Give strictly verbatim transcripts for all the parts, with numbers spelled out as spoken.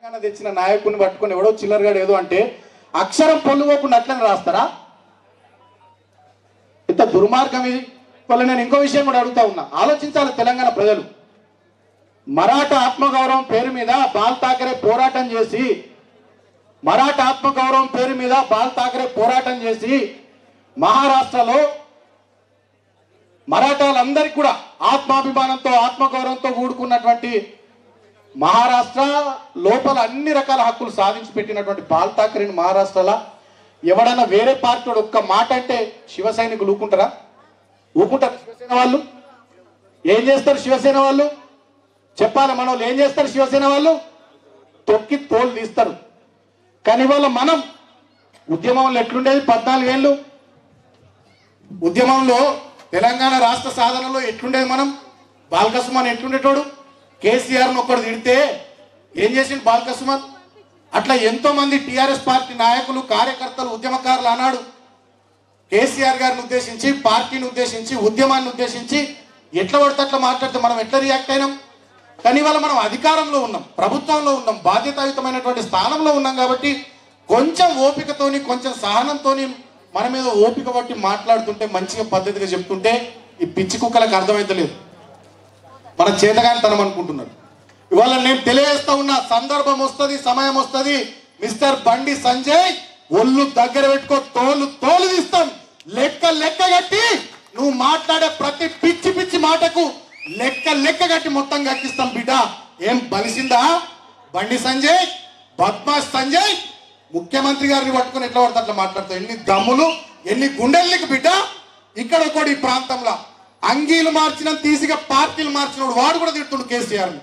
తెచ్చిన నాయకుని పట్టుకొని ఎవడో చిల్లరగాడు ఏదో అంటే అక్షరం పొల్లుకోకుండా అట్లనే రాస్తారా? ఇంత దుర్మార్గం ఇది. వల్ల నేను ఇంకో విషయం కూడా అడుగుతా ఉన్నా, ఆలోచించాలి తెలంగాణ ప్రజలు. మరాఠా ఆత్మగౌరవం పేరు మీద బాల్ ఠాకరే పోరాటం చేసి మరాఠా ఆత్మగౌరవం పేరు మీద బాల్ ఠాకరే పోరాటం చేసి మహారాష్ట్రలో మరాఠాలందరికీ కూడా ఆత్మాభిమానంతో ఆత్మగౌరవంతో కూడుకున్నటువంటి మహారాష్ట్ర లోపల అన్ని రకాల హక్కులు సాధించి పెట్టినటువంటి బాల్ ఠాకరేని మహారాష్ట్రలో ఎవడైనా వేరే పార్టీ ఒక్క మాట అంటే శివ సైనికులు ఊకుంటారా? ఊకుంటారు శివసేన వాళ్ళు? ఏం చేస్తారు శివసేన వాళ్ళు? చెప్పాలి మన వాళ్ళు ఏం చేస్తారు? శివసేన వాళ్ళు తొక్కి తోలు తీస్తారు. కానీ ఇవాళ మనం ఉద్యమంలో ఎట్లుండేది? పద్నాలుగేళ్ళు ఉద్యమంలో తెలంగాణ రాష్ట్ర సాధనలో ఎట్లుండేది? మనం బాల్కసుమన్ ఎట్లుండేటోడు? కేసీఆర్ను ఒక్కడు తిడితే ఏం చేసిండు బాల్కసుమన్? అట్లా ఎంతో మంది టీఆర్ఎస్ పార్టీ నాయకులు కార్యకర్తలు ఉద్యమకారులు అన్నాడు కేసీఆర్ గారిని ఉద్దేశించి, పార్టీని ఉద్దేశించి, ఉద్యమాన్ని ఉద్దేశించి ఎట్లా పడితే అట్లా మాట్లాడితే మనం ఎట్లా రియాక్ట్ అయినాం? కానీ ఇవాళ మనం అధికారంలో ఉన్నాం, ప్రభుత్వంలో ఉన్నాం, బాధ్యతాయుతమైనటువంటి స్థానంలో ఉన్నాం కాబట్టి కొంచెం ఓపికతోని కొంచెం సహనంతోని మన మీద ఓపిక పట్టి మాట్లాడుతుంటే మంచిగా పద్ధతిగా చెప్తుంటే ఈ పిచ్చి కుక్కలకు అర్థమైతలేదు, మన చేతగానితనం అనుకుంటున్నారు. ఇవాళ నేను తెలియజేస్తా ఉన్న సందర్భం వస్తుంది, సమయం వస్తుంది. మిస్టర్ బండి సంజయ్ ఒళ్ళు దగ్గర పెట్టుకో, తోలు తోలు తీస్తాం, లెక్క లెక్క కట్టి నువ్వు మాట్లాడే ప్రతి పిచ్చి పిచ్చి మాటకు లెక్క లెక్క కట్టి మొత్తం కట్టిస్తాం బిడ్డ. ఏం బలిసిందా బండి సంజయ్? బద్మాష్ సంజయ్ ముఖ్యమంత్రి గారిని పట్టుకుని ఎట్లా పడితే అట్లా మాట్లాడతావు? ఎన్ని దమ్ములు, ఎన్ని గుండెల్నికి బిడ్డ. ఇక్కడ ఒకటి ఈ ప్రాంతంలో అంగీలు మార్చిన తీసిగా పార్టీలు మార్చినోడు వాడు కూడా తిడుతుండు కేసీఆర్ని.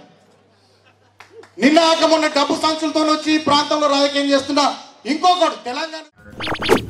నిన్న ఆక మొన్న డబ్బు సంచులతో వచ్చి ఈ ప్రాంతంలో రాజకీయం చేస్తున్నా ఇంకొకడు తెలంగాణ